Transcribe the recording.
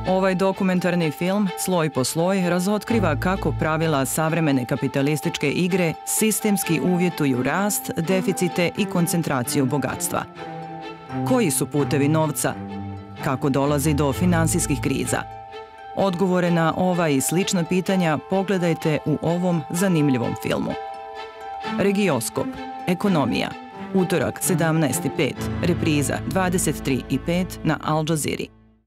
Ovaj dokumentarni film, sloj po sloj, razotkriva kako pravila savremene kapitalističke igre sistemski uvjetuju rast, deficite i koncentraciju bogatstva. Koji su putevi novca? Kako dolazi do finansijskih kriza? Odgovore na ova i slična pitanja pogledajte u ovom zanimljivom filmu. Regioskop. Ekonomija. Utorak 17:05. Repriza 23:05 na Al Jazeera.